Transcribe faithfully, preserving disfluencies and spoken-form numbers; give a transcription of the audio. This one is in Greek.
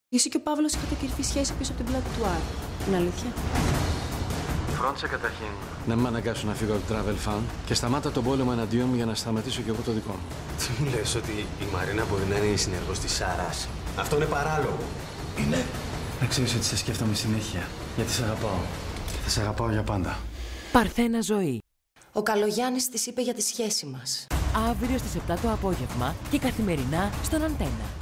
Εσύ και ο Παύλος είχατε κρυφή σχέση πίσω από την πλάτη του Άρη. Είναι αλήθεια? Φρόντισε καταρχήν να με αναγκάσω να φύγω από το travel fan και σταμάτα τον πόλεμο εναντίον μου για να σταματήσω κι εγώ το δικό μου. Τι μου λες, ότι η Μαρίνα μπορεί να είναι συνεργός της Σάρας? Αυτό είναι παράλογο. Είναι. Να ξέρεις ότι σε σκέφτομαι συνέχεια, γιατί σε αγαπάω. Και θα σε αγαπάω για πάντα. Παρθένα ζωή. Ο Καλογιάννης της είπε για τη σχέση μας. Αύριο στις επτά το απόγευμα και καθημερινά στον Αντένα.